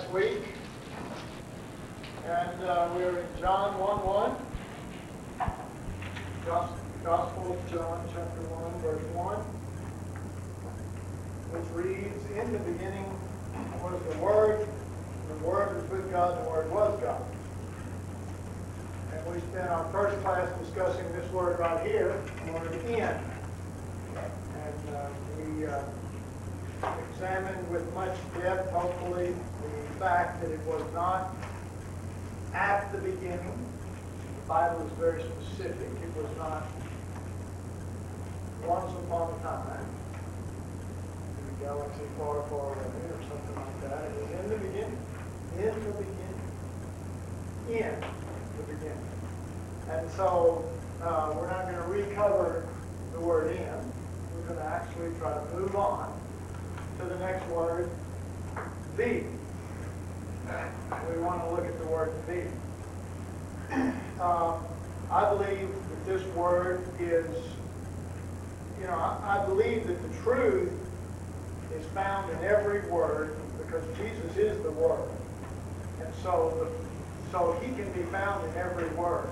last week, and we're in John 1:1. Gospel of John, chapter 1, verse 1, which reads, "In the beginning was the Word was with God, and the Word was God." And we spent our first class discussing this word right here, the word "in." And we examined with much depth, hopefully, the fact that it was not at the beginning. The Bible is very specific. It was not once upon a time in a galaxy far, far away or something like that. It was in the beginning. In the beginning. In the beginning. And so we're not going to recover the word "in." We're going to actually try to move on to the next word, "the." We want to look at the word "the." I believe that this word is, I believe that the truth is found in every word because Jesus is the Word. And so He can be found in every word.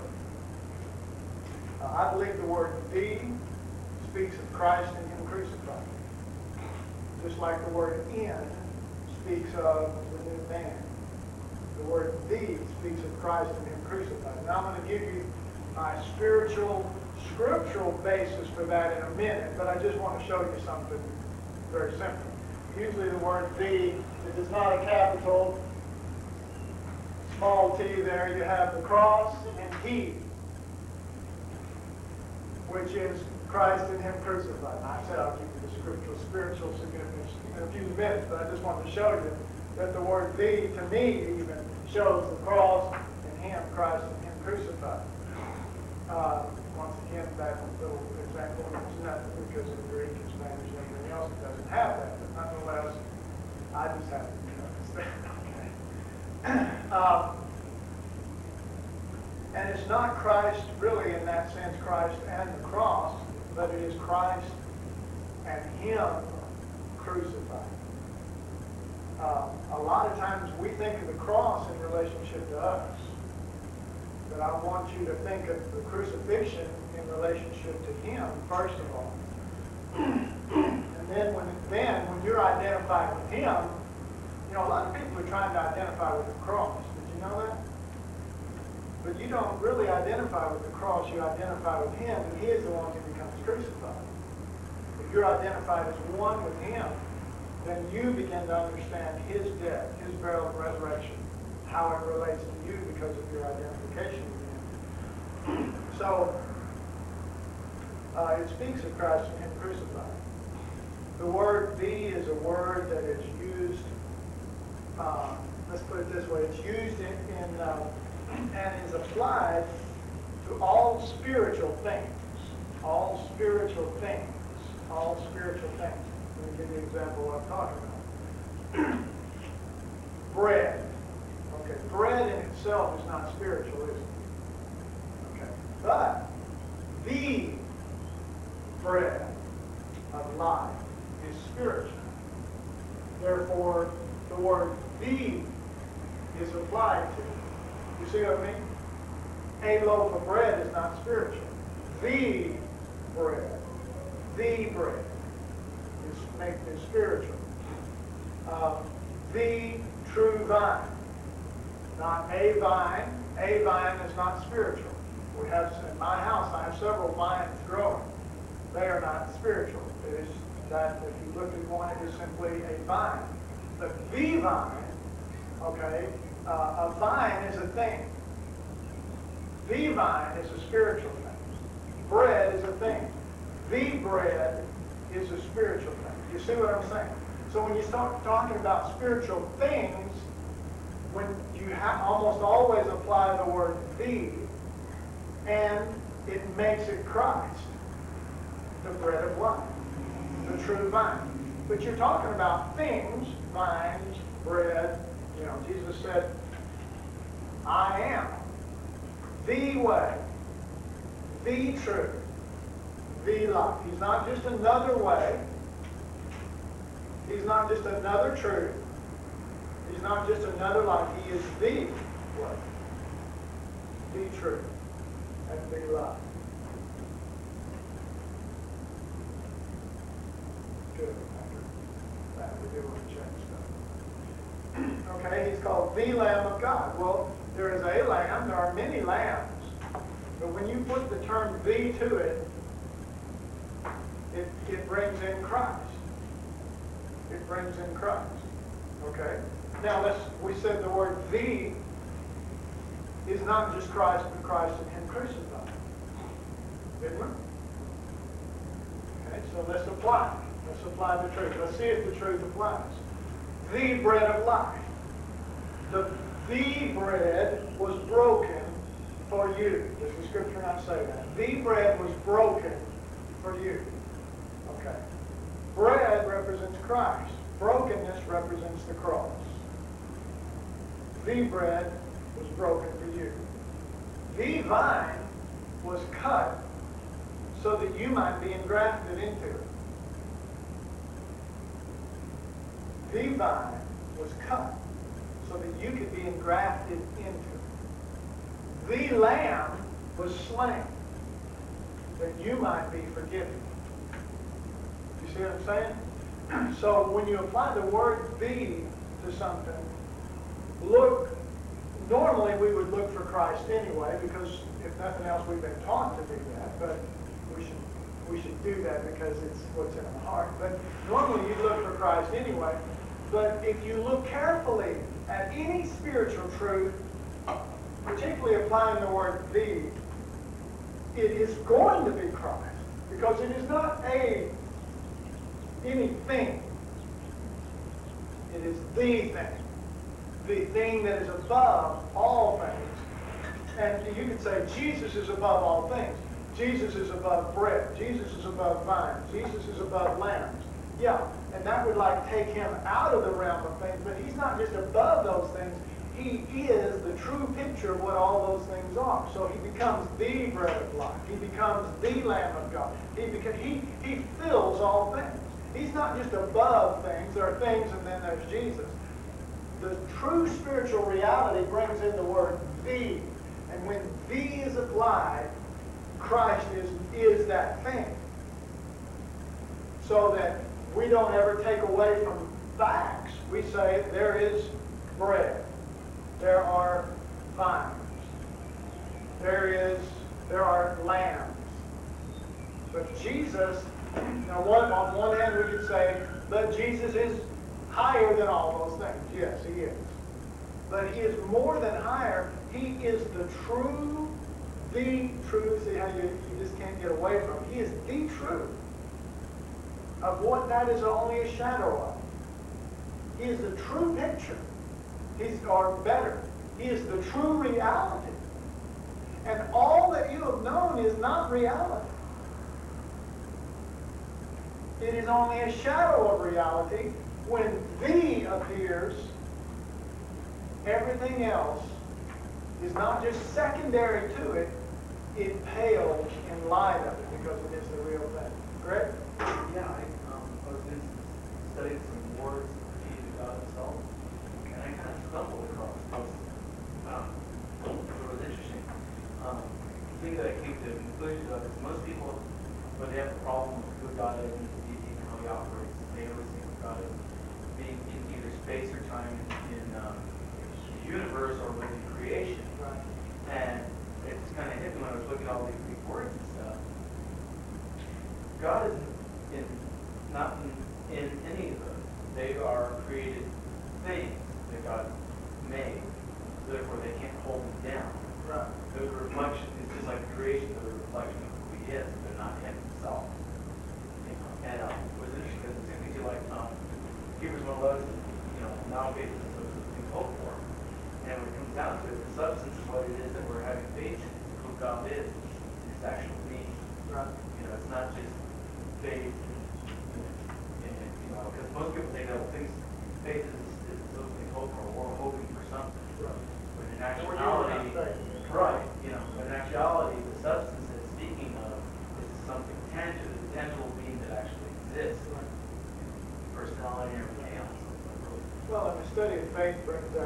I believe the word "the" speaks of Christ and Him crucified. Just like the word "in" speaks of the new man. The word "the" speaks of Christ and Him crucified. Now I'm going to give you my scriptural basis for that in a minute, but I just want to show you something very simple. Usually the word "the," it is not a capital, small t there. You have the cross and He, which is Christ and Him crucified. And I said I'll give you the spiritual significance in a few minutes, but I just wanted to show you that the word "the" to me even shows the cross and Him, Christ and Him crucified. Once again, that little example is nothing because in Greek and Spanish and everything else it doesn't have that, but nonetheless, I just have to notice that. Okay. And it's not Christ really in that sense, Christ and the cross, but it is Christ and Him crucified. A lot of times we think of the cross in relationship to us, but I want you to think of the crucifixion in relationship to Him, first of all. And then when you're identified with Him, a lot of people are trying to identify with the cross. Did you know that? But you don't really identify with the cross, you identify with Him, and He is the one who becomes crucified. If you're identified as one with Him, then you begin to understand His death, His burial and resurrection, how it relates to you because of your identification with Him. So, it speaks of Christ and Him crucified. The word "the" is a word that is used, let's put it this way, it's used and is applied to all spiritual things. All spiritual things. All spiritual things. Let me give you an example of what I'm talking about. Bread. Okay, bread in itself is not spiritual, is it? Okay. But the bread of life is spiritual. Therefore, the word "the" is applied to it. You see what I mean? A loaf of bread is not spiritual. The bread is spiritual. The true vine, not a vine. A vine is not spiritual. We have in my house. I have several vines growing. They are not spiritual. It is that if you look at one, it is simply a vine. But the vine, okay. A vine is a thing. The vine is a spiritual thing. Bread is a thing. The bread is a spiritual thing. You see what I'm saying? So when you start talking about spiritual things, when you almost always apply the word "the," and it makes it Christ, the bread of life, the true vine. But you're talking about things, vines, bread. Jesus said, "I am the way, the truth, the life." He's not just another way. He's not just another truth. He's not just another life. He is the way, the truth, and the life. Good. After that, we do want to change stuff. Okay, he's called the Lamb of God. Well, there is a lamb. There are many lambs. But when you put the term "the" to it, it brings in Christ. It brings in Christ. Okay? Now, we said the word "the" is not just Christ, but Christ and Him crucified. Didn't we? Okay, so let's apply. Let's apply the truth. Let's see if the truth applies. The bread of life. The bread was broken for you. Does the Scripture not say that? The bread was broken for you. Okay. Bread represents Christ. Brokenness represents the cross. The bread was broken for you. The vine was cut so that you might be engrafted into it. The vine was cut so that you could be engrafted into it. The lamb was slain that you might be forgiven. You see what I'm saying? So when you apply the word "the" to something, normally we would look for Christ anyway, because if nothing else we've been taught to do that, but we should do that because it's what's in our heart. But normally you'd look for Christ anyway. But if you look carefully at any spiritual truth, particularly applying the word "the," it is going to be Christ, because it is not anything. It is the thing that is above all things. And you could say Jesus is above all things. Jesus is above bread. Jesus is above vines. Jesus is above lambs. Yeah, and that would take him out of the realm of things, but he's not just above those things. He is the true picture of what all those things are. So he becomes the bread of life. He becomes the Lamb of God. He fills all things. He's not just above things. There are things and then there's Jesus. The true spiritual reality brings in the word "the." And when "the" is applied, Christ is that thing. So that we don't ever take away from facts. We say there is bread. There are vines. There are lambs. But Jesus, now on one hand we could say, but Jesus is higher than all those things. Yes, he is. But he is more than higher. He is the truth. See how you just can't get away from it. He is the truth of what that is only a shadow of. He is the true picture. Or better, he is the true reality. And all that you have known is not reality. It is only a shadow of reality. When "the" appears, everything else is not just secondary to it, it pales in light of it because it is the real thing. Correct? Yeah, I was studying some words of the key to God himself, and I kind of stumbled across this. It was interesting. The thing that I came to the conclusion of is most people, when they have a problem with who God is and how he operates, they always think of God as being in either space or time in the universe or within creation. Right. And it just kind of hit me when I was looking at all these Greek words and stuff. God is not in any of those. They are created things that God made. Therefore, they can't hold him down. Right. Those reflections, it's just like the creation, they're a reflection of who he is. They're not him himself.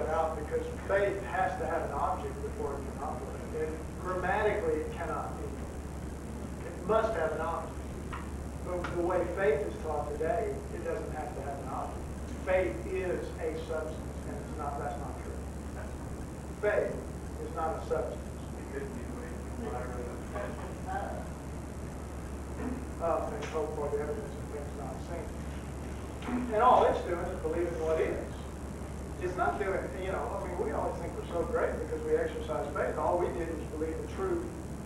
out because faith has to have an object before it can operate. And grammatically, it cannot be. It must have an object. But the way faith is taught today, it doesn't have to have an object. Faith is a substance, and it's not. That's not true. Faith is not a substance. And hope for the evidence of things not seen. And all it's doing is believing what is. It's not doing, you know, I mean, we always think we're so great because we exercise faith. All we did was believe the truth.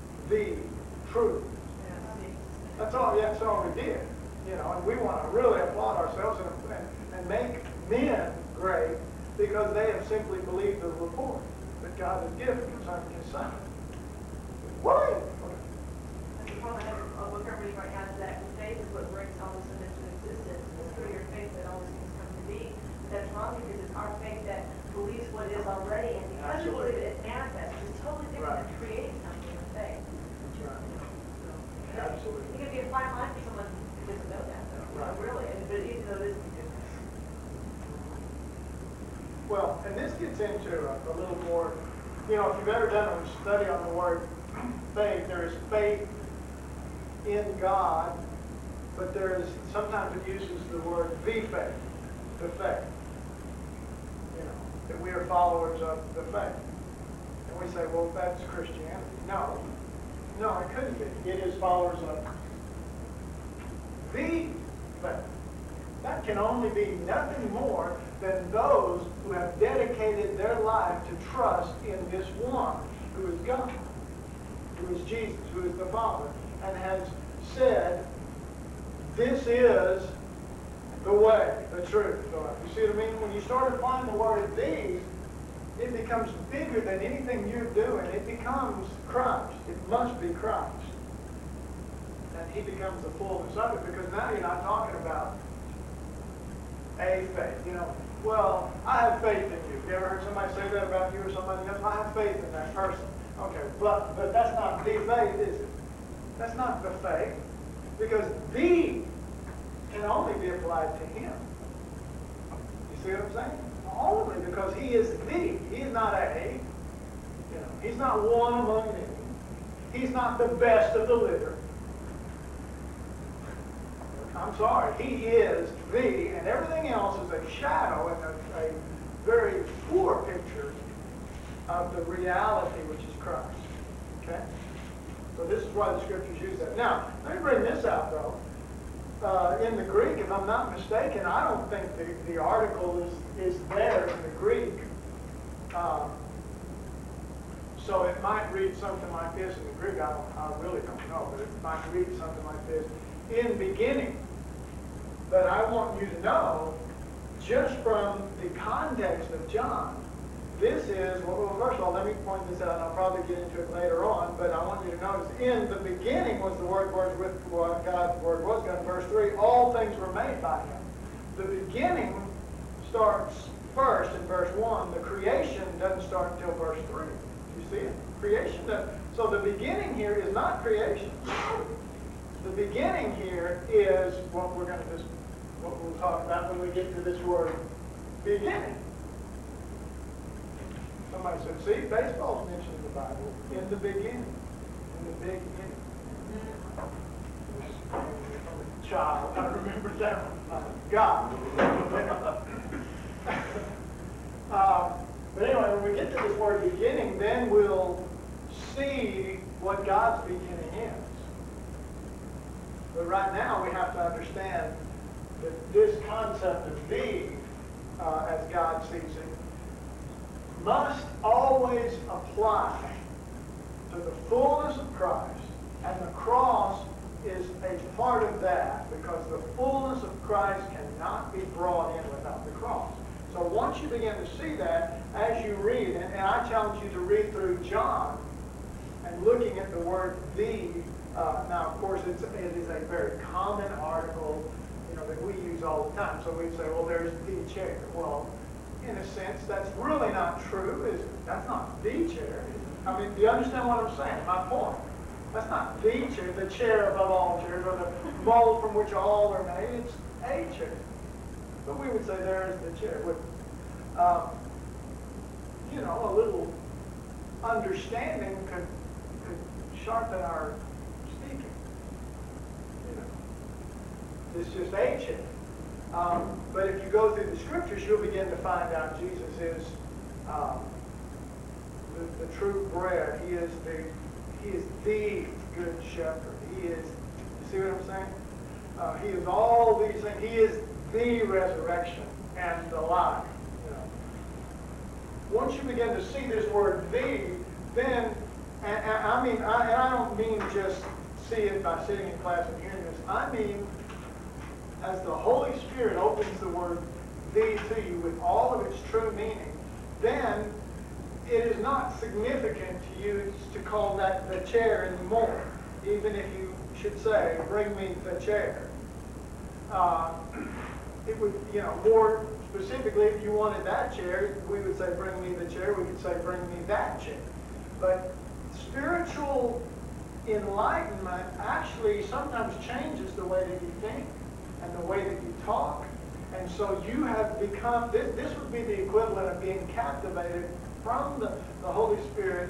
That's all we did. You know, and we want to really applaud ourselves and make men great because they have simply believed the report that God has given concerning His Son. Why? The problem I have with everybody right now is that faith is what brings all this into existence. It's through your faith that all these things come to be. But that's wrong because it's our faith that believes what is already, and because you believe it, it manifests. It's totally different than creating something with faith. That's right. Absolutely. It can be a fine line for someone who doesn't know that, though. Right. Really, but even though it is different. Well, and this gets into a little more, you know, if you've ever done a study on the word faith, there is faith in God, but there is, sometimes it uses the word the faith, the faith. You know, that we are followers of the faith. And we say, well, that's Christianity. No, it couldn't be. It is followers of the faith. That can only be nothing more than those who have dedicated their life to trust in this one, who is God, who is Jesus, who is the Father, and has said, this is the way, the truth. You see what I mean? When you start applying the word "the," it becomes bigger than anything you're doing. It becomes Christ. It must be Christ. And He becomes the fullness of it, because now you're not talking about a faith. You know, well, I have faith in you. You ever heard somebody say that about you or somebody else? I have faith in that person. Okay, but that's not the faith, is it? That's not the faith, because the can only be applied to Him. You see what I'm saying? Only because He is the. He is not a. You know, He's not one among many. He's not the best of the litter. I'm sorry. He is the, and everything else is a shadow and a very poor picture of the reality which is Christ. Okay? So this is why the Scriptures use that. Now, let me bring this out, though. In the Greek, if I'm not mistaken, I don't think the article is there in the Greek. So it might read something like this in the Greek. I really don't know, but it might read something like this. In beginning. But I want you to know, just from the context of John, this is, well, first of all, let me point this out, and I'll probably get into it later on, but I want you to notice, in the beginning was the Word, was with God, the Word was God. Verse 3, all things were made by Him. The beginning starts first in verse 1. The creation doesn't start until verse 3. You see it? Creation doesn't. So the beginning here is not creation. The beginning here is what we're going to just, what we'll talk about when we get to this word, beginning. Somebody said, see, baseball's mentioned in the Bible. In the beginning. In the beginning. From a child, I remember that one. God. But anyway, when we get to this word beginning, then we'll see what God's beginning is. But right now, we have to understand that this concept of the, as God sees it, must always apply to the fullness of Christ, and the cross is a part of that, because the fullness of Christ cannot be brought in without the cross. So once you begin to see that, as you read, and I challenge you to read through John, and looking at the word "the," now of course it is a very common article, you know, that we use all the time. So we'd say, well, there's the chair. Well, in a sense, that's really not true, is it? That's not the chair. I mean, do you understand what I'm saying? My point. That's not the chair, the chair above all chairs, or the mold from which all are made. It's a chair. But we would say there is the chair. understanding could sharpen our speaking. You know, it's just ancient. But if you go through the scriptures, you'll begin to find out Jesus is the true bread. He is the good shepherd. He is, you see what I'm saying? He is all these things. He is the resurrection and the life. You know. Once you begin to see this word "the," then, and I don't mean just see it by sitting in class and hearing this. I mean, as the Holy Spirit opens the word "the" to you with all of its true meaning, then it is not significant to you to call that the chair anymore, even if you should say, "Bring me the chair." It would, you know, more specifically, if you wanted that chair, we would say, "Bring me the chair." We could say, "Bring me that chair." But spiritual enlightenment actually sometimes changes the way that you think and the way that you talk. And so you have become, this would be the equivalent of being captivated from the Holy Spirit,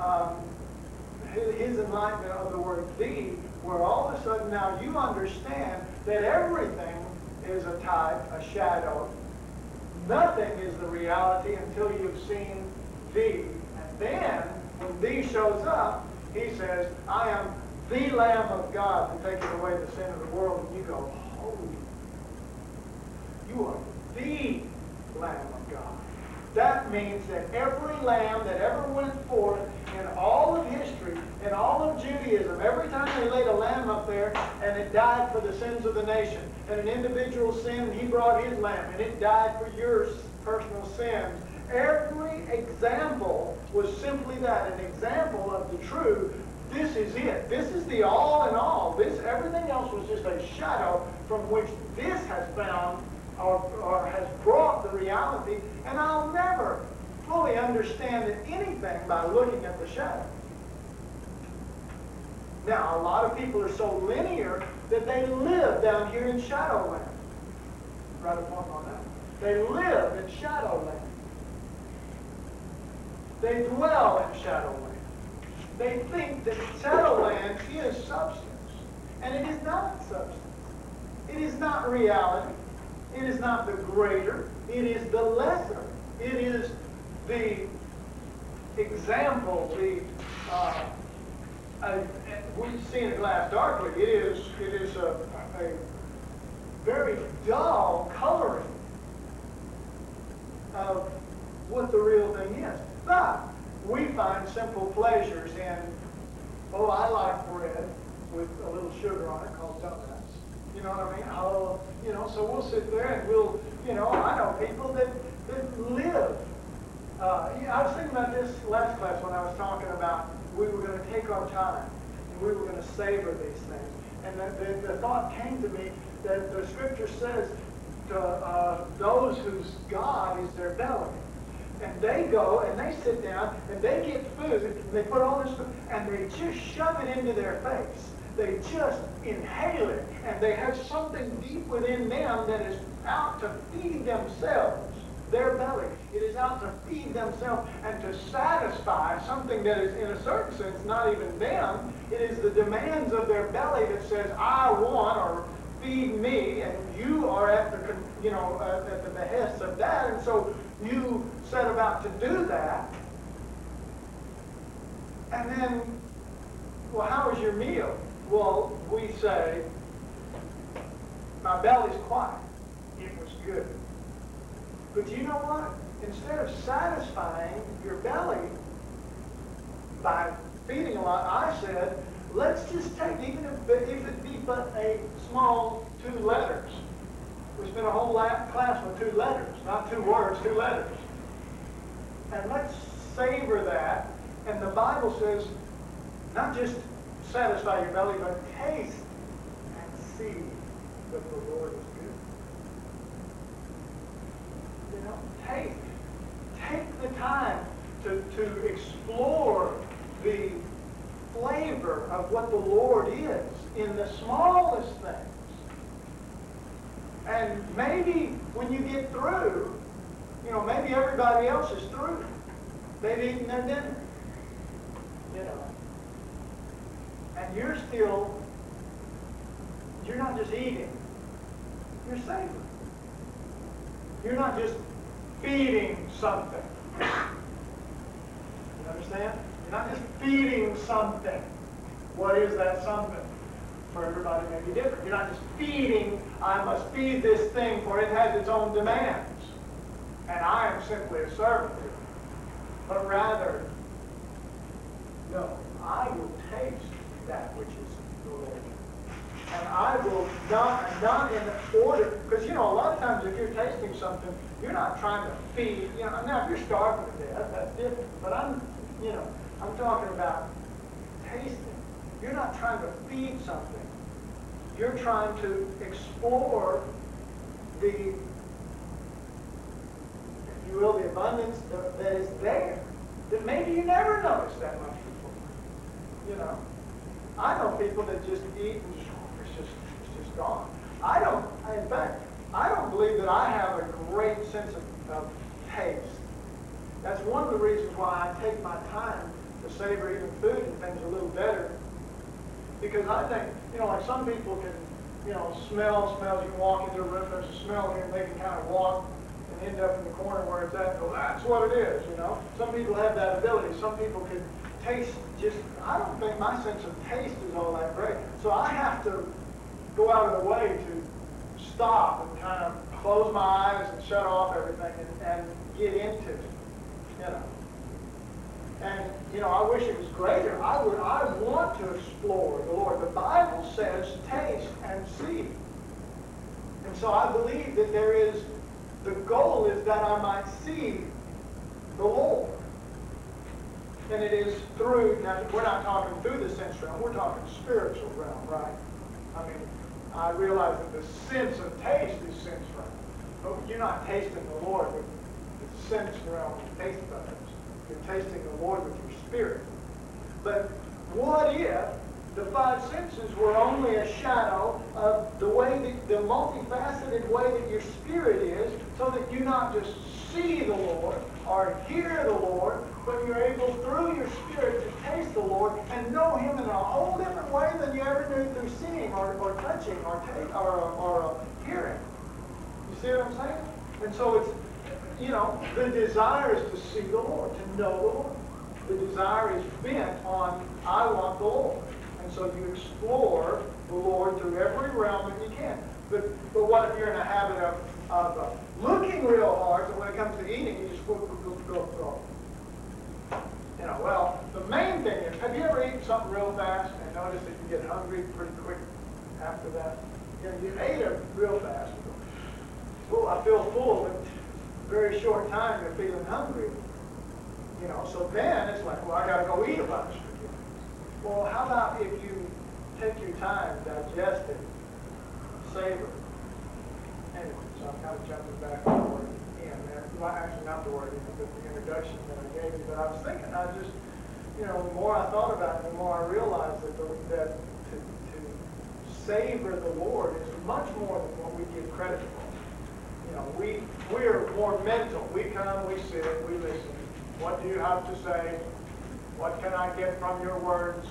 his enlightenment of the word "the," where all of a sudden now you understand that everything is a type, a shadow. Nothing is the reality until you've seen "the." And then, when "the" shows up, he says, "I am the Lamb of God who taketh away the sin of the world." And you go, "Holy, you are the Lamb of God." That means that every lamb that ever went forth in all of history, in all of Judaism, every time they laid a lamb up there and it died for the sins of the nation, and an individual sinned, he brought his lamb and it died for your personal sins. Every example was simply that, an example of the true. This is it. This is the all in all. Everything else was just a shadow from which this has found or has brought the reality, and I'll never fully understand anything by looking at the shadow. Now, a lot of people are so linear that they live down here in Shadowland. Write a point on that. They live in Shadowland. They dwell in Shadowland. They think that Shadowland is substance, and it is not substance. It is not reality. It is not the greater. It is the lesser. It is the example, we see in a glass darkly. It is a very dull coloring of what the real thing is. But we find simple pleasures in, oh, I like bread with a little sugar on it called donuts. You know what I mean? Oh, you know, so we'll sit there and we'll, you know, I know people that live. I was thinking about this last class when I was talking about we were going to take our time and we were going to savor these things. And the thought came to me that the scripture says to those whose God is their belly. And they go and they sit down and they get food and they put all this food and they just shove it into their face. They just inhale it, and they have something deep within them that is out to feed themselves, their belly. It is out to feed themselves and to satisfy something that is, in a certain sense, not even them. It is the demands of their belly that says, "I want," or "feed me," and you are at the, you know, at the behest of that, and so you set about to do that. And then, well, how was your meal? Well, we say, my belly's quiet. It was good. But you know what? Instead of satisfying your belly by feeding a lot, I said, let's just take, even if it be but a small 2 letters. We spent a whole class with 2 letters, not 2 words, 2 letters. And let's savor that. And the Bible says, not just satisfy your belly, but taste and see that the Lord is good. You know, take the time to explore the flavor of what the Lord is in the smallest things. And maybe when you get through, you know, maybe everybody else is through. They've eaten their dinner. you know. And you're not just eating, you're savoring. You're not just feeding something. You understand? You're not just feeding something. What is that something? For everybody may be different. You're not just feeding, I must feed this thing for it has its own demands. And I am simply a servant to it. But rather, no, I will taste that which is the Lord. And I will not in order, because, you know, a lot of times if you're tasting something, you're not trying to feed, you know, now if you're starving to death, that's different. But I'm talking about tasting. You're not trying to feed something. You're trying to explore the, if you will, the abundance that is there. That maybe you never noticed that much before. You know? I know people that just eat and it's just gone. In fact, I don't believe that I have a great sense of taste. That's one of the reasons why I take my time to savor even food and things a little better. Because I think, you know, like some people can, you know, smells. You can walk into a room, there's a smell here, and they can kind of walk and end up in the corner where it's at and go, that's what it is, you know. Some people have that ability. Some people can taste just, I don't think my sense of taste is all that great. So I have to go out of the way to stop and kind of close my eyes and shut off everything and get into it, you know. And, you know, I wish it was greater. I want to explore the Lord. The Bible says taste and see. And so I believe that the goal is that I might see the Lord. And it is through, now we're not talking through the sense realm, we're talking spiritual realm, right? I mean, I realize that the sense of taste is sense realm. But you're not tasting the Lord with the sense realm of taste buds. You're tasting the Lord with your spirit. But what if the five senses were only a shadow of the way the multifaceted way that your spirit is, so that you not just see the Lord or hear the Lord, but you're able through your spirit to taste the Lord and know Him in a whole different way than you ever knew through seeing or touching or hearing. You see what I'm saying? And so it's, you know, the desire is to see the Lord, to know the Lord. The desire is bent on, I want the Lord. And so you explore the Lord through every realm that you can. But what if you're in a habit of looking real hard, so when it comes to eating, you just go. You know, well, the main thing is, have you ever eaten something real fast and noticed that you get hungry pretty quick after that? You know, you ate it real fast. Oh, I feel full, but very short time you're feeling hungry. You know, so then it's like, well, I got to go eat a bunch. Well, how about if you take your time, digest it, savor it? Anyway, so I'm kind of jumping back to the word in there. Well, actually, not the word in, but the introduction that I gave you. But I was thinking, you know, the more I thought about it, the more I realized that to savor the Lord is much more than what we give credit for. You know, we're more mental. We come, we sit, we listen. What do you have to say? What can I get from your words?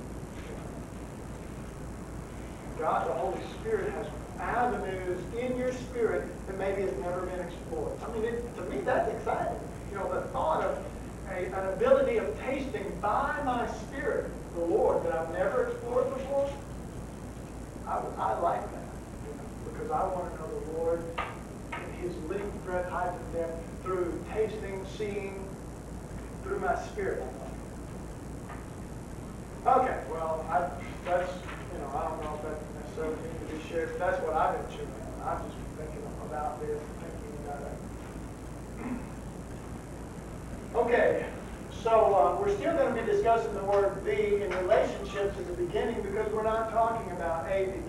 God, the Holy Spirit has avenues in your spirit that maybe has never been explored. I mean, to me, that's exciting. You know, the thought of an ability of tasting by my spirit the Lord that I've never explored before, I like that. You know, because I want to know the Lord in His length, breadth, height, and depth through tasting, seeing, through my spirit. Okay, well, that's, you know, I don't know if that necessarily needs to be shared, but that's what I've been chewing on. I've just been thinking about this, thinking about it. Okay, so we're still going to be discussing the word "the" in relationship to the beginning, because we're not talking about a beginning.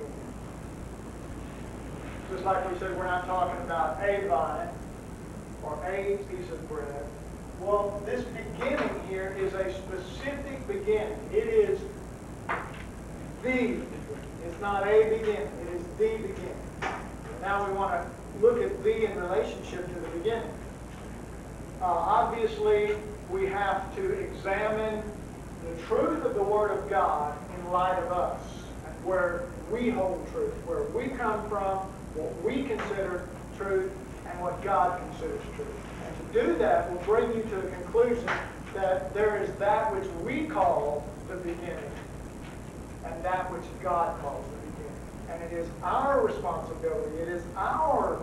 Just like we said, we're not talking about a vine or a piece of bread. Well, this beginning here is a specific beginning. It is the beginning. It's not a beginning. It is the beginning. And now we want to look at the in relationship to the beginning. Obviously, we have to examine the truth of the Word of God in light of us, and where we hold truth, where we come from, what we consider truth, and what God considers truth. And to do that will bring you to the conclusion that there is that which we call the beginning, and that which God calls the beginning. And it is our responsibility, it is our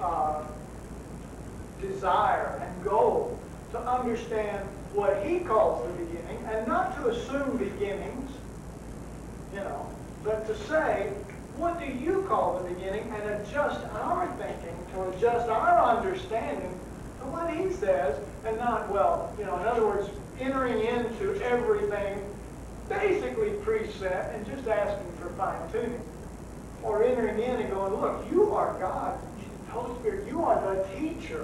desire and goal to understand what He calls the beginning, and not to assume beginnings, but to say, what do you call the beginning, and adjust our thinking to adjust our understanding to what He says, and not, in other words, entering into everything basically preset and just asking for fine-tuning. Or entering in and going, look, you are God, Holy Spirit, you are the teacher.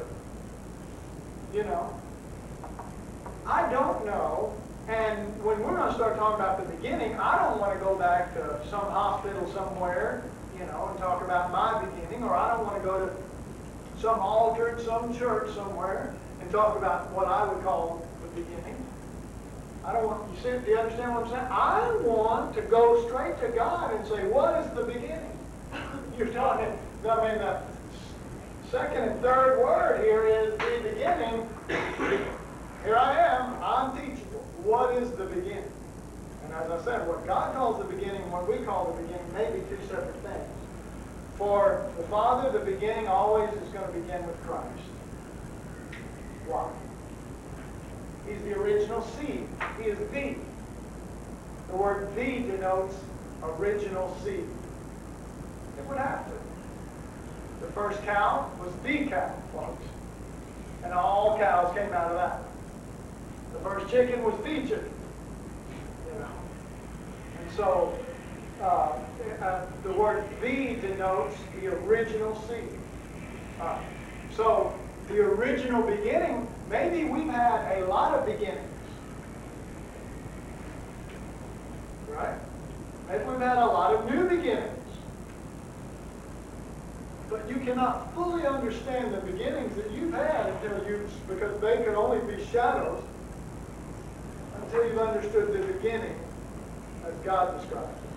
I don't know, and when we're going to start talking about the beginning, I don't want to go back to some hospital somewhere, and talk about my beginning, or I don't want to go to some altar at some church somewhere and talk about what I would call the beginning. I don't want, do you understand what I'm saying? I want to go straight to God and say, what is the beginning? You're talking, the second and third word here is the beginning. Here I am, I'm teachable. What is the beginning? And as I said, what God calls the beginning and what we call the beginning may be two separate things. For the Father, the beginning always is going to begin with Christ. Why? He's the original seed. He is the. The word the denotes original seed. It would have to. The first cow was the cow, folks. And all cows came out of that. The first chicken was the chicken. And so, the word the denotes the original seed. So, the original beginning, maybe we've had a lot of beginnings. Right? Maybe we've had a lot of new beginnings. But you cannot fully understand the beginnings that you've had because they can only be shadows until you've understood the beginning as God describes it.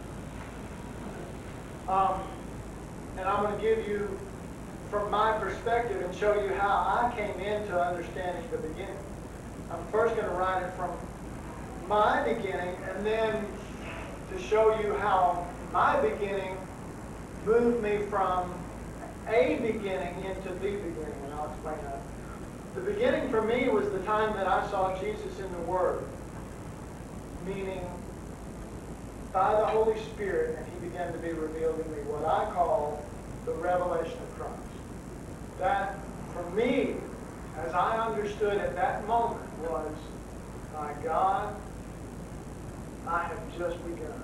And I'm going to give you, from my perspective, and show you how I came into understanding the beginning. I'm first going to write it from my beginning, and then to show you how my beginning moved me from a beginning into the beginning, and I'll explain that. The beginning for me was the time that I saw Jesus in the Word, meaning by the Holy Spirit, and He began to be revealed to me, what I call the revelation of Christ. That, for me, as I understood at that moment, was, my God, I have just begun.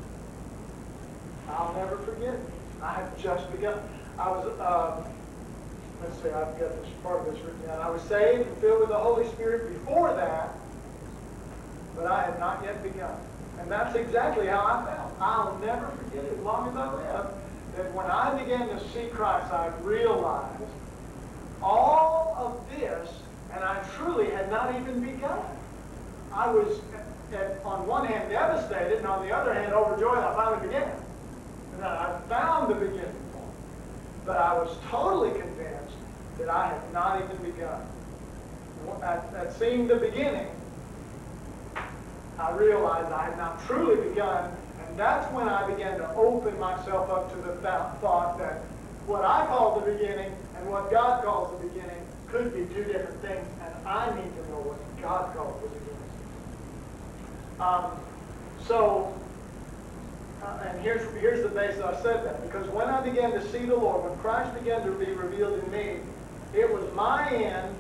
I'll never forget it. I have just begun. I was, let's see, I've got this part of this written down. I was saved and filled with the Holy Spirit before that, but I had not yet begun. And that's exactly how I felt. I'll never forget it as long as I live, that when I began to see Christ, I realized all of this, and I truly had not even begun. I was, on one hand, devastated, and on the other hand, overjoyed I finally began. And I found the beginning point. But I was totally convinced that I had not even begun. At seeing the beginning, I realized I had not truly begun, and that's when I began to open myself up to the thought that what I call the beginning and what God calls the beginning could be two different things, and I need to know what God calls the beginning. And here's the basis I said that, because when I began to see the Lord, when Christ began to be revealed in me, it was my end,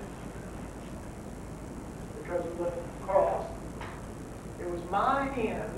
because of the cross, it was my end,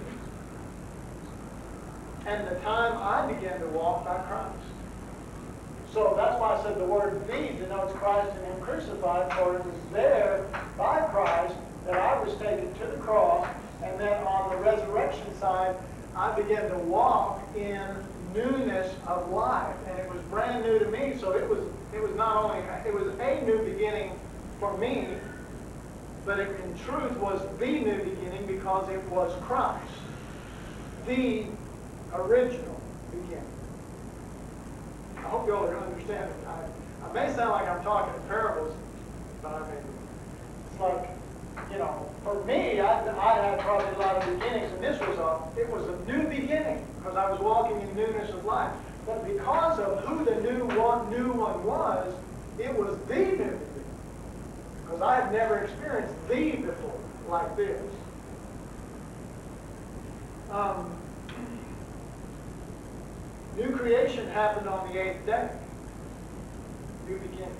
and the time I began to walk by Christ. So that's why I said the word "the" denotes Christ and Him crucified, for it was there by Christ that I was taken to the cross, and then on the resurrection side, I began to walk in newness of life, and it was brand new to me. So it was not only, it was a new beginning for me, but it in truth was the new beginning because it was Christ, the original beginning. I hope you all understand it. I may sound like I'm talking in parables, but I mean, it's like, you know, for me, I had probably a lot of beginnings, and it was a new beginning because I was walking in newness of life. But because of who the new one was, it was the new beginning. Because I had never experienced the before like this. New creation happened on the 8th day. New beginning.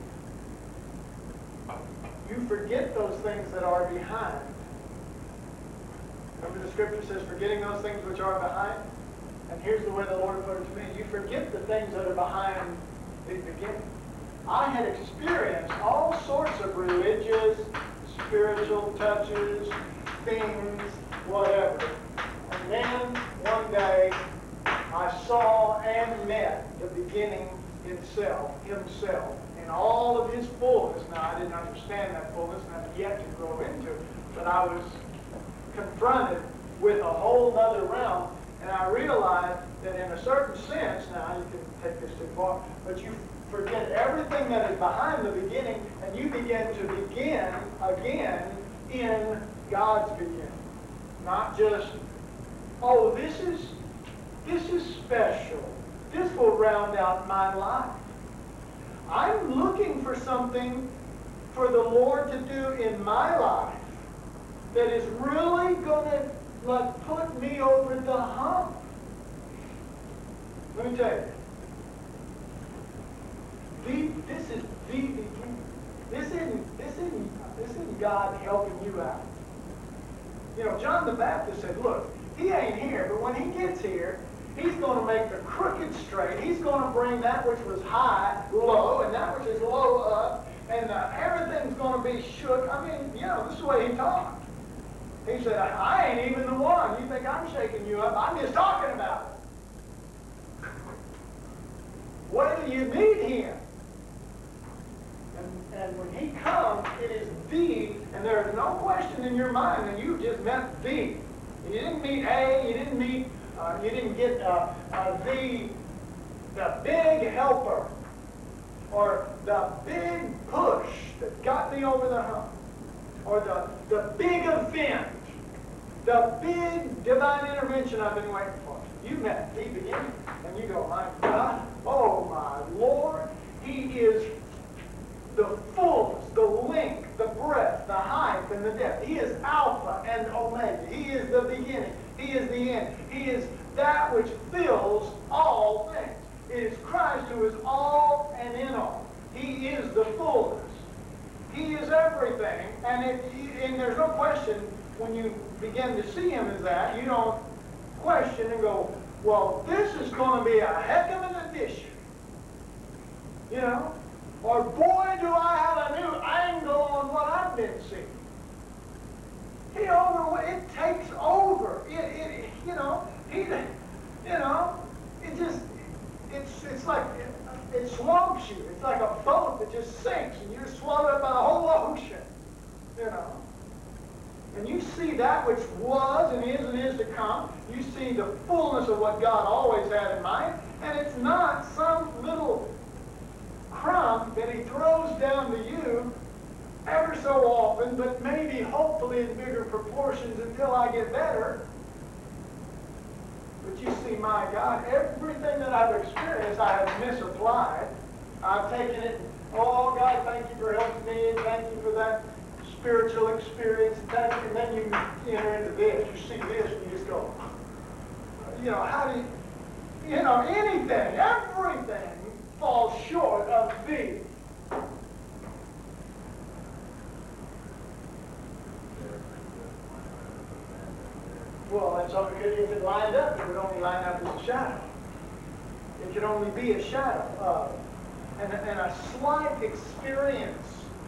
You forget those things that are behind. Remember the scripture says, forgetting those things which are behind? And here's the way the Lord put it to me. You forget the things that are behind the beginning. I had experienced all sorts of religious, spiritual touches, things, whatever. And then one day, I saw and met the beginning himself, in all of his fullness. Now, I didn't understand that fullness, and I've yet to grow into it, but I was confronted with a whole other realm, and I realized that in a certain sense, now you can take this too far, but you forget everything that is behind the beginning, and you begin to begin again in God's beginning. Not just, oh, this is special. This will round out my life. I'm looking for something for the Lord to do in my life that is really going to put me over the hump. Let me tell you. This is the beginning. This isn't God helping you out. You know, John the Baptist said, look, he ain't here, but when he gets here, he's going to make the crooked straight. He's going to bring that which was high low, and that which is low up, and everything's going to be shook. I mean, you know, this is the way he talked. He said, I ain't even the one. You think I'm shaking you up? I'm just talking about it. Wait till you meet him. And when he comes, it is the, and there is no question in your mind that you just met the. You didn't meet A, you didn't meet, you didn't get the big helper, or the big push that got me over the hump, or the big event, the big divine intervention I've been waiting for. You met the beginning, and you go, my God, oh my Lord, he is the fullness, the length, the breadth, the height, and the depth. He is Alpha and Omega. He is the beginning. He is the end. He is that which fills all things. It is Christ who is all and in all. He is the fullness. He is everything. And there's no question when you begin to see him as that, you don't question and go, well, this is going to be a heck of an addition. You know? Or, boy, do I have a new angle on what I've been seeing. It takes over. It's like, it swamps you. It's like a boat that just sinks, and you're swallowed up by the whole ocean, you know. And you see that which was and is to come. You see the fullness of what God always had in mind, and it's not some little crumb that he throws down to you ever so often, but maybe hopefully in bigger proportions until I get better. But you see, my God, everything that I've experienced, I have misapplied. I've taken it, oh God, thank you for helping me, and thank you for that spiritual experience, and then you enter into this, you see this, and you just go, you know, how do you know, anything, everything falls short of thee. Well, that's all because if it lined up, it would only line up as a shadow. It could only be a shadow of, and a slight experience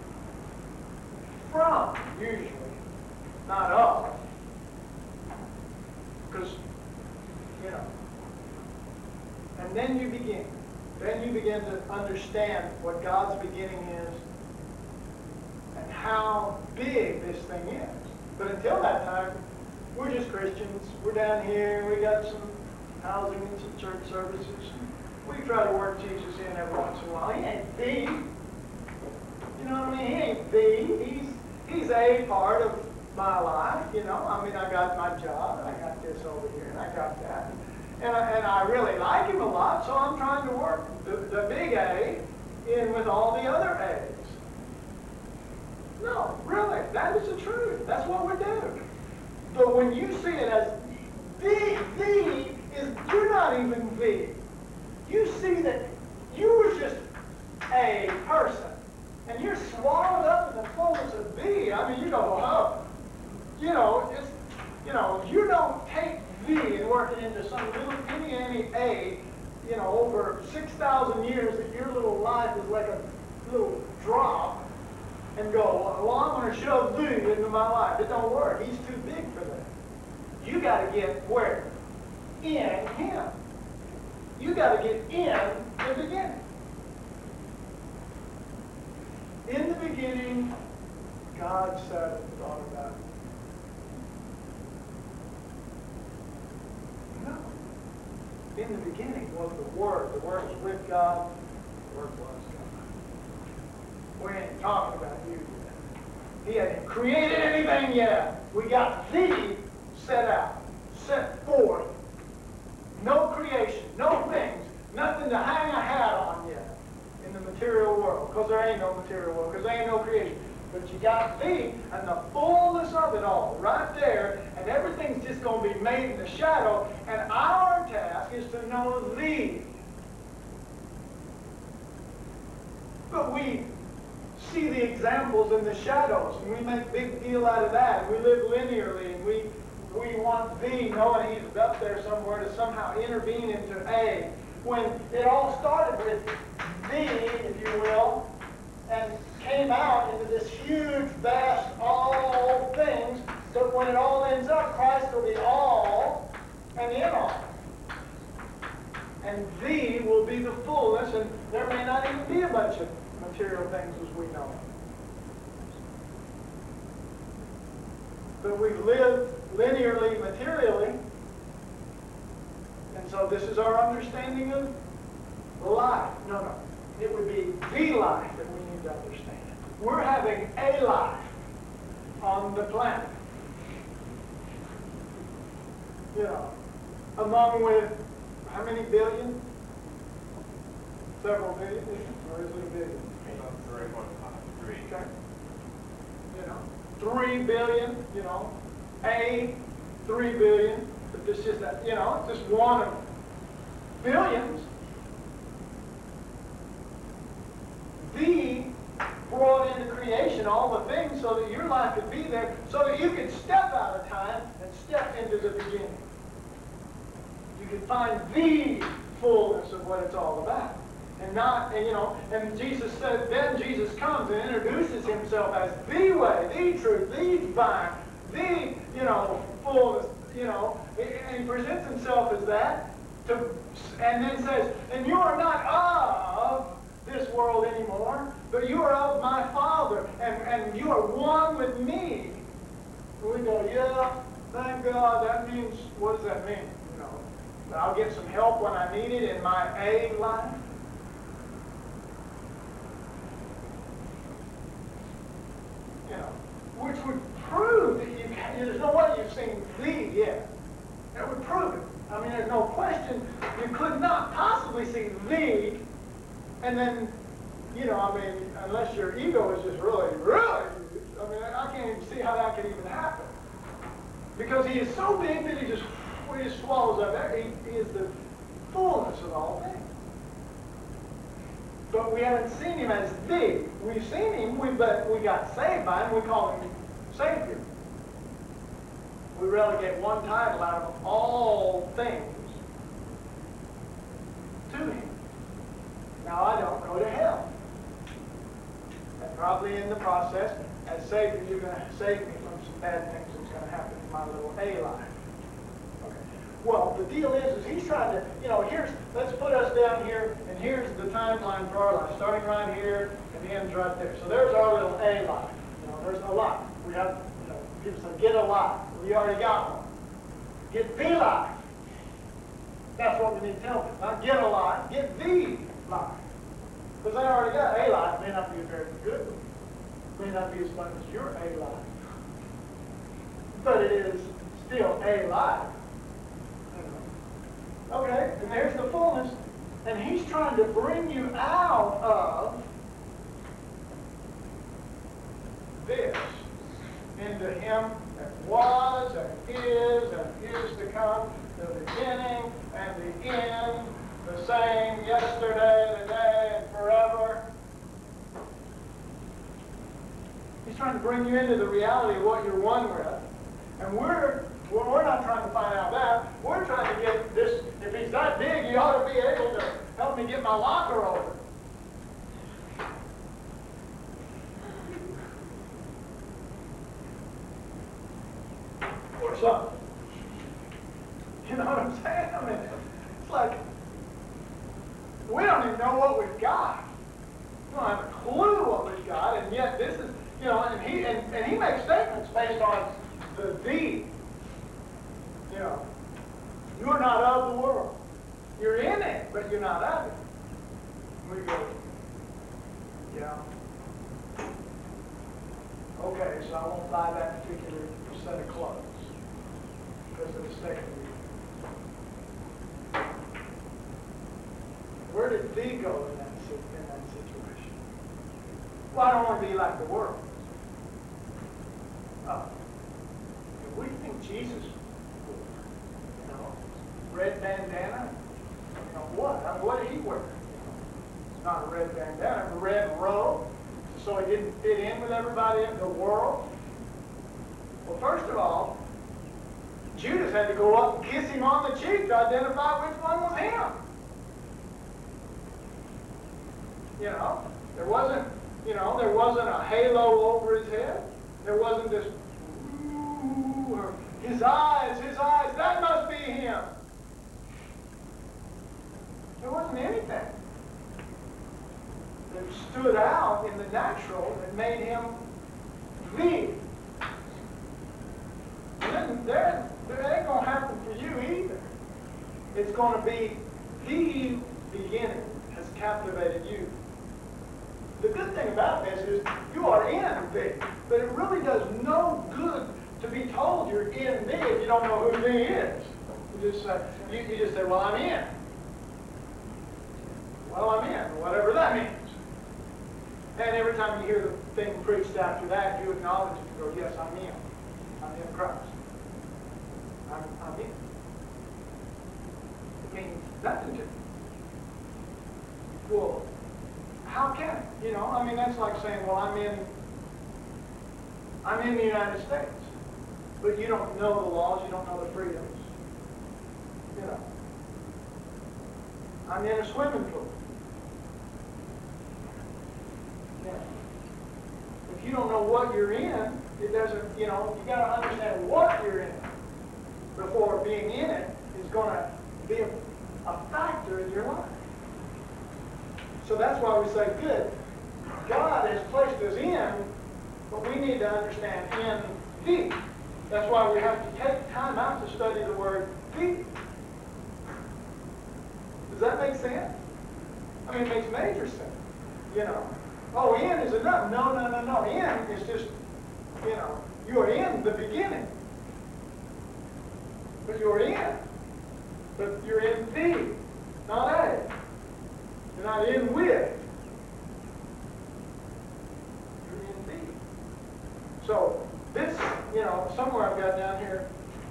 from, usually, not of. Because, you know, and then you begin. Then you begin to understand what God's beginning is and how big this thing is. But until that time, we're just Christians. We're down here. We got some housing and some church services. We try to work Jesus in every once in a while. He ain't the. You know what I mean? He ain't the. He's a part of my life, you know. I mean, I got my job, and I got this over here, and I got that. And I really like him a lot, so I'm trying to work the big A in with all the other A's. No, really, that is the truth. That's what we're doing. But when you see it as the is, you're not even the. You see that you were just a person, and you're swallowed up in the fullness of thee. I mean, you go, oh, you know, it's, you know, you don't take thee and work it into some little teeny a, you know, over 6,000 years that your little life is like a little drop, and go, well, I'm going to shove thee into my life. It don't work. He's too big for that. You got to get where? In him. You got to get in the beginning. In the beginning, God sat and thought about it. No. In the beginning was the Word. The Word was with God. The Word was God. We ain't talking about you yet. He hadn't created anything yet. We got thee set out, set forth. No creation, no things, nothing to hang a hat on yet in the material world, because there ain't no material world, because there ain't no creation. But you got thee and the fullness of it all right there, and everything's just going to be made in the shadow, and our task is to know thee. But we see the examples in the shadows, and we make a big deal out of that, and we live linearly, and we want thee, knowing he's up there somewhere to somehow intervene into A, when it all started with thee, if you will, and came out into this huge, vast, all things, that when it all ends up, Christ will be all and in all. And thee will be the fullness, and there may not even be a bunch of material things as we know. But we live linearly, materially, and so this is our understanding of life. No. It would be the life that we need to understand. We're having a life on the planet. You know, among with how many billion? Several billion, or is it a billion? 3. Okay. You know, 3 billion, you know, 3 billion, but this is that, you know, it's just one of billions. Thee brought into creation all the things so that your life could be there, so that you could step out of time and step into the beginning. You could find the fullness of what it's all about. And not, and, you know, and Jesus said, then Jesus comes and introduces himself as the way, the truth, the vine, the, you know, fullness, you know, and he presents himself as that, and then says, and you are not of this world anymore, but you are of my Father, and you are one with me. And we go, yeah, thank God, that means, what does that mean? You know, that I'll get some help when I need it in my A life. You know, which would prove that there's no way you've seen thee yet. That would prove it. I mean, there's no question you could not possibly see thee, and then, you know, I mean, unless your ego is just really, I mean, I can't even see how that could even happen. Because he is so big that he just swallows up everything. He is the fullness of all things. But we haven't seen him as thee. We've seen him, we got saved by him, we call him Savior. We relegate one title out of all things to him. Now I don't go to hell. And probably in the process, as Savior, you're going to save me from some bad things that's going to happen in my little A life. Okay. Well, the deal is he's trying to, you know, let's put us down here, and here's the timeline for our life, starting right here, and the end's right there. So there's our little A life. You know, There's a lot. We have, people say, get a life. We already got one. Get the life. That's what we need to tell them. Not get a life, get the life. Because they already got a life. May not be a very good one. May not be as fun as your a life. But it is still a life. Okay, and there's the fullness. And he's trying to bring you out of this into him that was and is to come, the beginning and the end, the same yesterday, today, and forever. He's trying to bring you into the reality of what you're one with. And we're not trying to find out that. We're trying to get this. If he's that big, he ought to be able to help me get my locker open. Or something. You know what I'm saying? I mean, it's like, we don't even know what we've got. We don't have a clue what we've got, and yet this is, and he makes statements based on the. You're not of the world. You're in it, but you're not of it. We go, yeah. Okay, so I won't buy that particular set of clothes because of the second reason. Where did thee go in that situation? Well, I don't want to be like the world. What do you think Jesus wore? Red bandana? What? I mean, what did he wear? Not a red bandana, a red robe, so he didn't fit in with everybody in the world. Well, first of all, Judas had to go up and kiss him on the cheek to identify which one was him. There wasn't a halo over his head. There wasn't this, ooh, or his eyes, that must be him. There wasn't anything that stood out in the natural that made him the. And that ain't going to happen for you either. It's going to be the beginning has captivated you. The good thing about this is you are in thee, but it really does no good to be told you're in thee if you don't know who thee is. You just say, well, I'm in. Well, I'm in, whatever that means. And every time you hear the thing preached after that, you acknowledge it and go, yes, I'm in. I'm in Christ. I'm in. It means nothing to me. Well, how can it? That's like saying, well, I'm in the United States. But you don't know the laws, you don't know the freedoms. I'm in a swimming pool. If you don't know what you're in, it doesn't, you got to understand what you're in before being in it is going to be a factor in your life. So that's why we say, good, God has placed us in, but we need to understand in thee. That's why we have to take time out to study the word thee. Does that make sense? It makes major sense. Oh, in is enough. No. In is just, you are in the beginning. But you're in. But you're in thee, not a. You're not in with. You're in thee. So, this, somewhere I've got down here,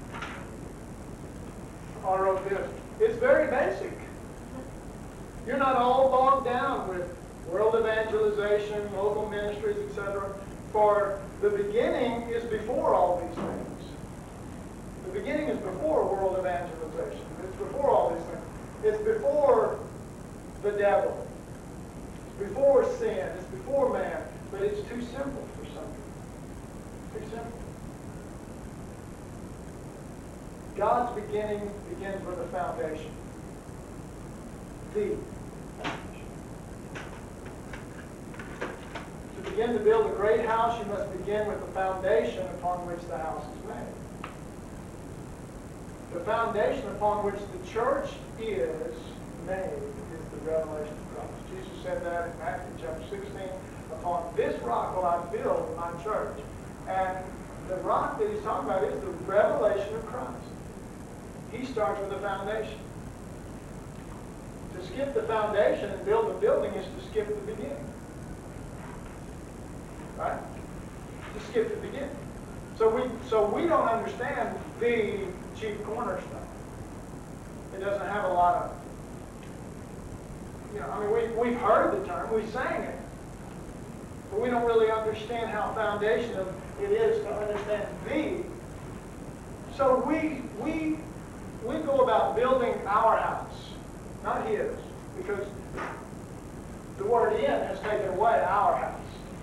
I wrote this. It's very basic. You're not all bogged down with world evangelization, local ministries, etc. For the beginning is before all these things. The beginning is before world evangelization. It's before all these things. It's before the devil. It's before sin. It's before man. But it's too simple for some people. Too simple. God's beginning begins with a foundation. The foundation. To begin to build a great house, you must begin with the foundation upon which the house is made. The foundation upon which the church is made is the revelation of Christ. Jesus said that in Matthew chapter 16. Upon this rock will I build my church. And the rock that he's talking about is the revelation of Christ. He starts with the foundation. To skip the foundation and build the building is to skip the beginning. Right? To skip the beginning. So we don't understand the chief cornerstone. It doesn't have a lot of, I mean, we've heard the term, we sang it, but we don't really understand how foundational it is to understand the. So we go about building our house, not his, because the word "in" has taken away our house.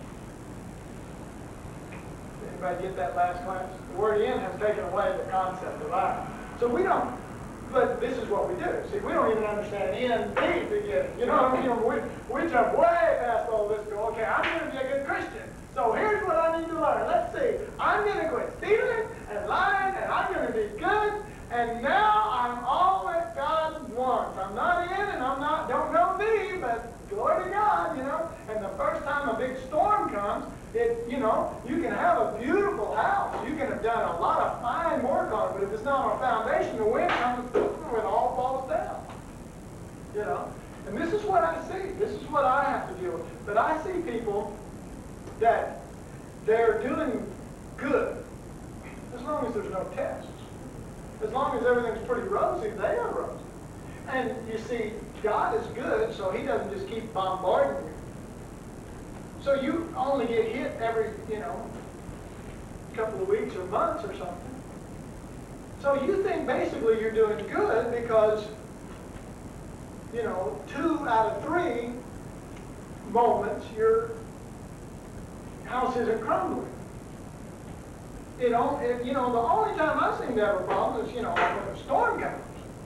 Anybody get that last class? The word "in" has taken away the concept of our. So we don't, but this is what we do. See, we don't even understand "in" the beginning. You know what I mean? We jump way past all this and go, okay, I'm going to be a good Christian. So here's what I need to learn. Let's see. I'm going to quit stealing and lying, and I'm going to be good. And now I'm all that God wants. I'm not in, and don't know thee, but glory to God, And the first time a big storm comes, you can have a beautiful house. You can have done a lot of fine work on it, but if it's not on a foundation, the wind comes and it all falls down. And this is what I see. This is what I have to deal with. But I see people that they're doing good as long as there's no tests. As long as everything's pretty rosy, they are rosy. And you see, God is good, so he doesn't just keep bombarding you. So you only get hit every, couple of weeks or months or something. So you think basically you're doing good because, 2 out of 3 moments your house isn't crumbling. The only time I seem to have a problem is, when a storm comes.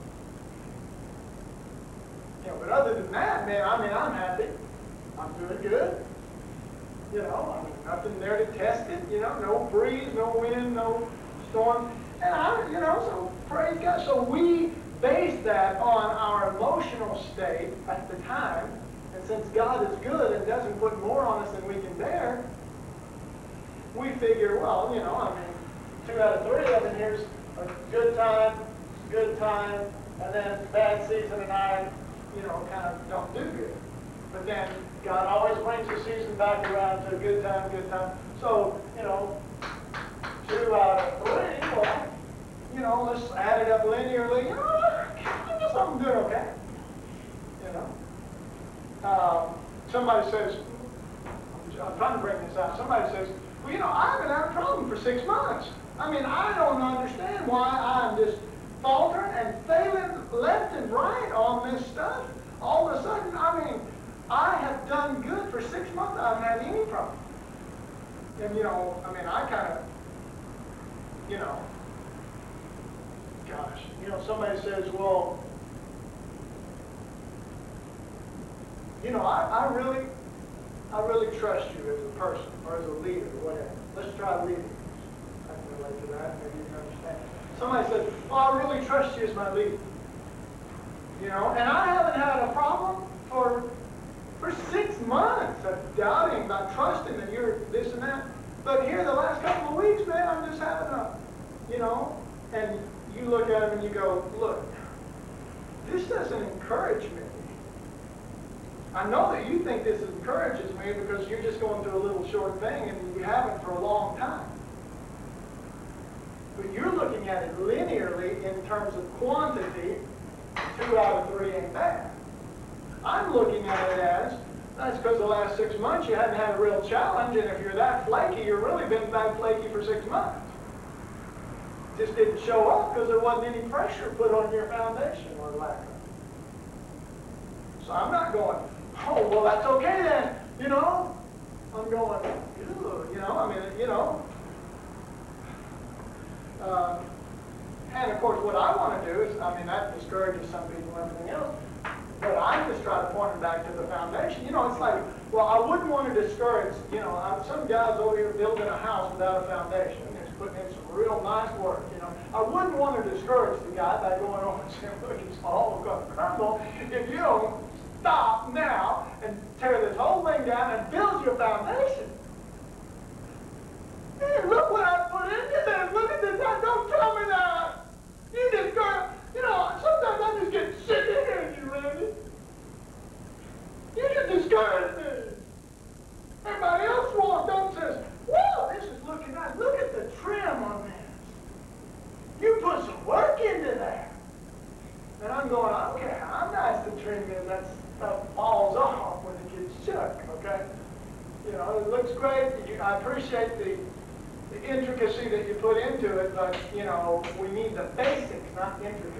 But other than that, man, I'm happy. I'm doing good. Nothing there to test it. No breeze, no wind, no storm. And so praise God. So we base that on our emotional state at the time. And since God is good and doesn't put more on us than we can bear, we figure, 2 out of 3 of them, here's a good time, and then bad season, and I, kind of don't do good. But then God always brings the season back around to a good time. So, 2 out of 3, well, let's add it up linearly. I guess I'm doing okay. Somebody says, I'm trying to bring this out. Somebody says, well, I haven't had a problem for 6 months. I don't understand why I'm just faltering and failing left and right on this stuff. All of a sudden, I have done good for 6 months. I haven't had any problem. And, I kind of, gosh, somebody says, well, I really trust you as a person or as a leader or whatever. Let's try leading. I can relate to that. Maybe you can understand. Somebody says, well, I really trust you as my leader. And I haven't had a problem for 6 months of doubting, about trusting that you're this and that. But here the last couple of weeks, man, I'm just having and you look at them and you go, look, this doesn't encourage me. I know that you think this encourages me because you're just going through a little short thing and you haven't for a long time. But you're looking at it linearly in terms of quantity. 2 out of 3 ain't bad. I'm looking at it as, that's because the last 6 months you hadn't had a real challenge, and if you're that flaky, you've really been that flaky for 6 months. Just didn't show up because there wasn't any pressure put on your foundation or lack of. So I'm not going, oh, well, that's okay then, I'm going, and of course, what I want to do is, that discourages some people and everything else, but I just try to point them back to the foundation. It's like Well, I wouldn't want to discourage, some guys over here building a house without a foundation. They're putting in some real nice work, I wouldn't want to discourage the guy by going over and saying, look, it's all going to crumble if you don't stop now and tear this whole thing down and build your foundation. Hey, look what I put into this. Look at this. Don't tell me that. You discourage, sometimes I just get sick of hearing you, Randy. You just discourage me. Everybody else walks up and says, whoa, this is looking nice. Look at the trim on this. You put some work into that. And I'm going, okay, how nice the trim is. That stuff falls off when it gets shook, okay? It looks great. I appreciate the intricacy that you put into it, but, we need the basics, not intricacy.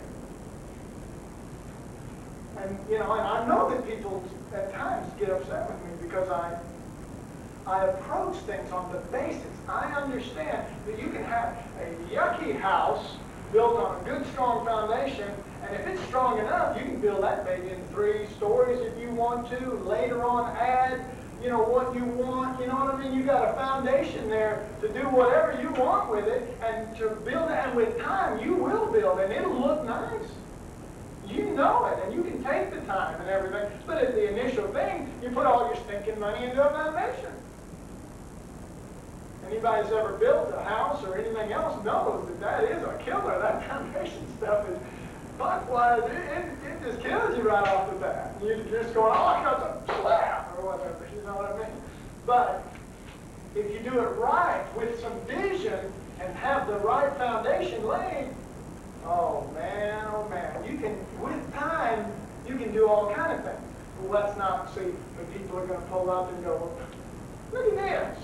And, and I know that people at times get upset with me because I approach things on the basics. I understand that you can have a yucky house built on a good, strong foundation, and if it's strong enough, you can build that baby in 3 stories if you want to. Later on, add, what you want. You know what I mean? You got a foundation there to do whatever you want with it, and to build it. And with time, you will build, and it'll look nice. You know it, and you can take the time and everything. But at the initial thing, you put all your stinking money into a foundation. Anybody that's ever built a house or anything else knows that is a killer. That foundation stuff is, butt-wise, it just kills you right off the bat. You're just going, oh, I got some slap, or whatever, you know what I mean? But if you do it right, with some vision, and have the right foundation laid, oh man, you can, with time, you can do all kind of things. Well, let's not see, the people are going to pull up and go, look at this.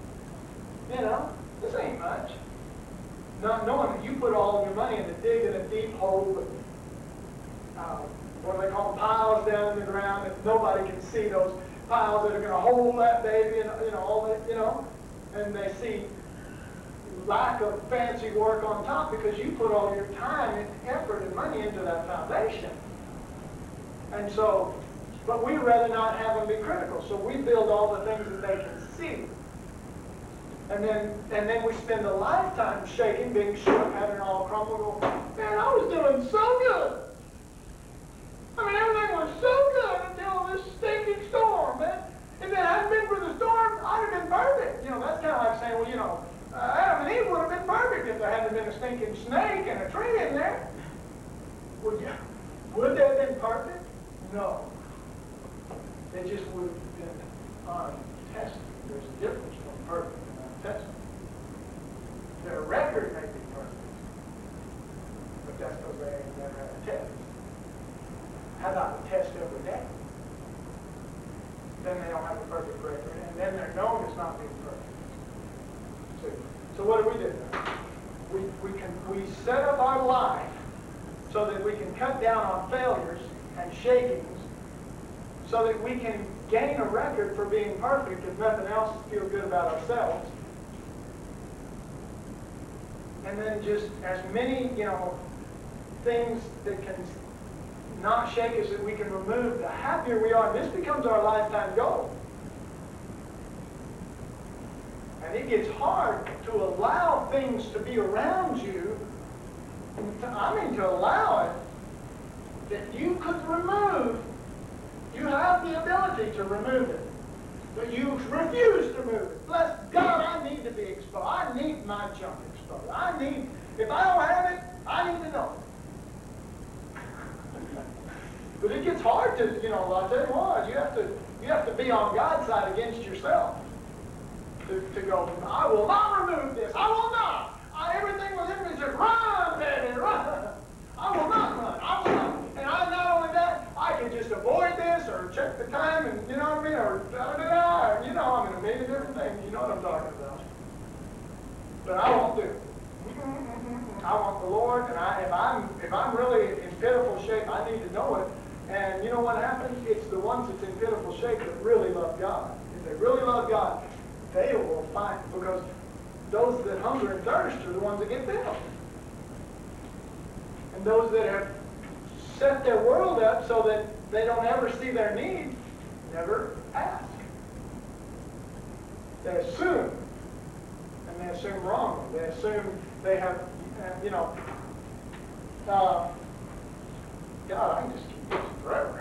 This ain't much. Not knowing that you put all your money into digging a deep hole with, what do they call them, piles down in the ground, that nobody can see those piles that are going to hold that baby, and all that, and they see lack of fancy work on top because you put all your time and effort and money into that foundation. And so, but we'd rather not have them be critical, so we build all the things that they can see. And then we spend a lifetime shaking, being shook, having it all crumble, go, man, I was doing so good. I mean, everything was so good until this stinking storm, man. And then had it been for the storm, I'd have been perfect. That's kind of like saying, well, Adam and Eve would have been perfect if there hadn't been a stinking snake and a tree in there. Would they have been perfect? No. They just would have been untested. There's a difference between perfect and untested. Their record may be perfect, but that's because they ain't never had a test. How about a test every day? Then they don't have a perfect record, and then they're known as not being perfect. So what do we do? We set up our life so that we can cut down on failures and shakings, so that we can gain a record for being perfect, if nothing else, feel good about ourselves. And then just as many, things that can not shake us that we can remove, the happier we are. This becomes our lifetime goal. And it gets hard to allow things to be around you, to allow it, that you could remove. You have the ability to remove it, but you refuse to move it. Bless God, I need to be exposed. I need my junk exposed. If I don't have it, I need to know it. But it gets hard to, I'll tell you what, you have to be on God's side against yourself. To go, I will not remove this. I will not. Everything within me says, run, baby, run. I will not run. I will not. And not only that, I can just avoid this or check the time and, you know what I mean, or da-da-da-da, or, I'm in a million different things. You know what I'm talking about. But I won't do it. I want the Lord, and if I'm really in pitiful shape, I need to know it. And you know what happens? It's the ones that's in pitiful shape that really love God. If they really love God, they will find it, because those that hunger and thirst are the ones that get filled. And those that have set their world up so that they don't ever see their need, never ask. They assume, and they assume wrongly. They assume they have, God, I can just keep this forever.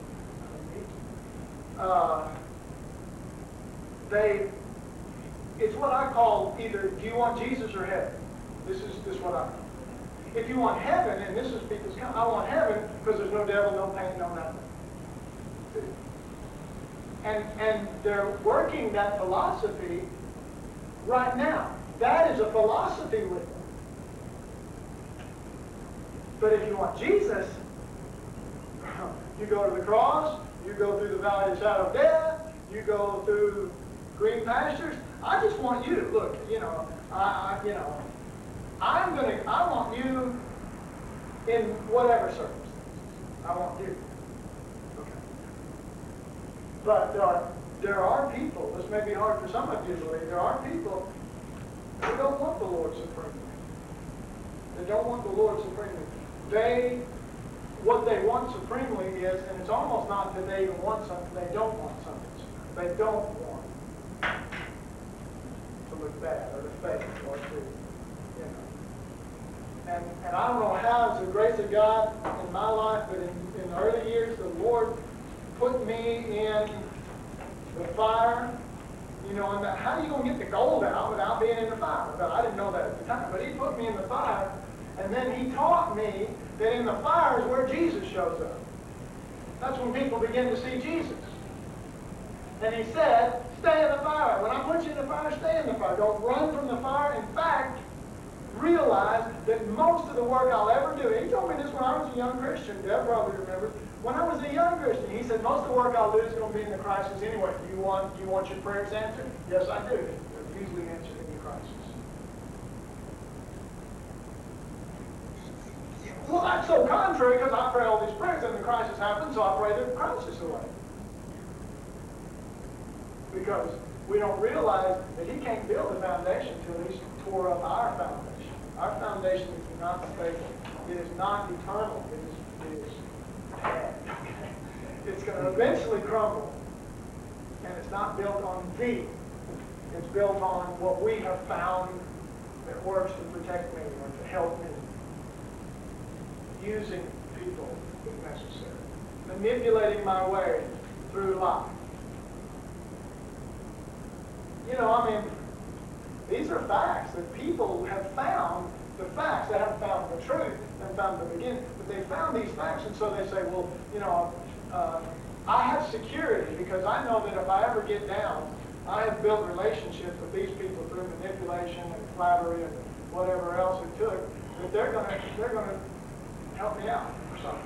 It's what I call either, do you want Jesus or heaven? This is what I call. If you want heaven, and this is people's comment, I want heaven because there's no devil, no pain, no nothing. And they're working that philosophy right now. That is a philosophy with them. But if you want Jesus, you go to the cross, you go through the valley of the shadow of death, you go through green pastures. I just want you. Look, I want you in whatever circumstance. I want you. Okay. But there are people, this may be hard for some of you to believe, there are people who don't want the Lord supremely. They don't want the Lord supremely. What they want supremely is, and it's almost not that they even want something, they don't want something. They don't want to look bad or to fail or to, And I don't know how, it's the grace of God in my life, but in the early years, the Lord put me in the fire, and how are you going to get the gold out without being in the fire? But I didn't know that at the time, but He put me in the fire, and then He taught me that in the fire is where Jesus shows up. That's when people begin to see Jesus. And He said, stay in the fire. When I put you in the fire, stay in the fire. Don't run from the fire. In fact, realize that most of the work I'll ever do, He told me this when I was a young Christian, Deb probably remembers, when I was a young Christian, He said, most of the work I'll do is going to be in the crisis anyway. Do you want your prayers answered? Yes, I do. They're usually answered in the crisis. Well, that's so contrary because I pray all these prayers and the crisis happens, so I pray the crisis away. Because we don't realize that He can't build a foundation until He's tore up our foundation. Our foundation is not stable. It is not eternal. It is bad. It's going to eventually crumble. And it's not built on thee. It's built on what we have found that works to protect me or to help me. Using people if necessary. Manipulating my way through life. These are facts that people have found the facts. They haven't found the truth, they haven't found the beginning, but they found these facts, and so they say, well, I have security because I know that if I ever get down, I have built relationships with these people through manipulation and flattery and whatever else it took, that they're going to help me out or something.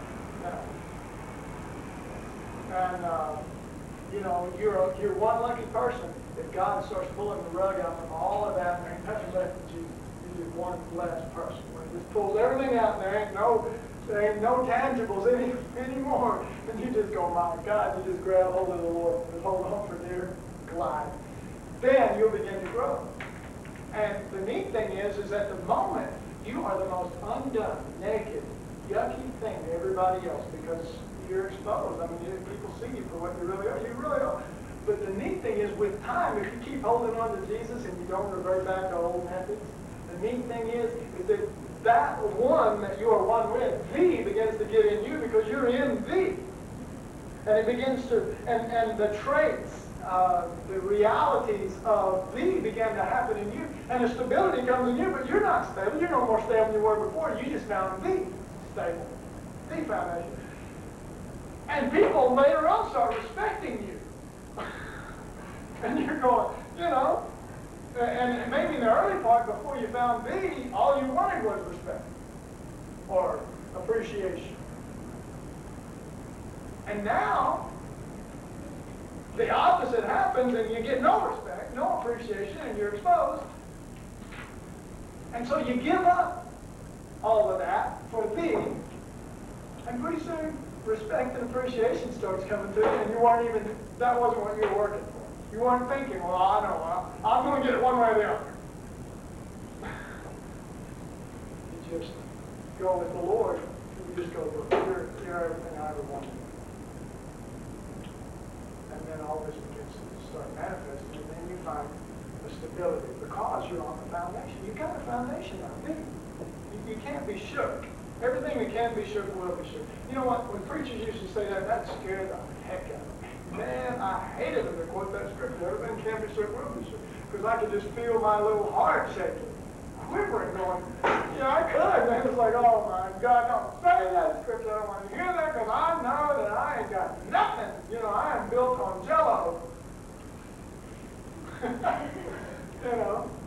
And you're one lucky person if God starts pulling the rug out from all of that and there ain't nothing left but you. You're just one blessed person. Where He just pulls everything out and there ain't no tangibles anymore. And you just go, my God, you just grab hold of the Lord and hold on for dear life. Then you'll begin to grow. And the neat thing is at the moment, you are the most undone, naked, yucky thing to everybody else because you're exposed. People see you for what you really are. You really are. But the neat thing is with time, if you keep holding on to Jesus and you don't revert back to old methods, the neat thing is that one that you are one with, thee begins to get in you because you're in thee. And it begins to, and the traits, the realities of thee begin to happen in you. And the stability comes in you, but you're not stable. You're no more stable than you were before. You just found thee stable. Thee foundation. And people later on start respecting you. And you're going, and maybe in the early part before you found thee, all you wanted was respect or appreciation. And now, the opposite happens and you get no respect, no appreciation, and you're exposed. And so you give up all of that for thee, and pretty soon respect and appreciation starts coming to you, and that wasn't what you were working for. You weren't thinking, well, I know, I'm going to get it one way or the other. You just go with the Lord. You just go, you're everything I ever wanted. all this begins to start manifesting, and then you find the stability because you're on the foundation. You've got a foundation now, dude. You can't be shook. Everything that can be shook will be shook. You know what? When preachers used to say that, that scared the heck out of me. Man, I hated them to quote that scripture. Everything can be shook, will be shook. Because I could just feel my little heart shaking, quivering, going, yeah, I could. And it was like, oh my God, don't say that scripture. I don't want to hear that because I know that I ain't got nothing. You know, I am built on jello. You know.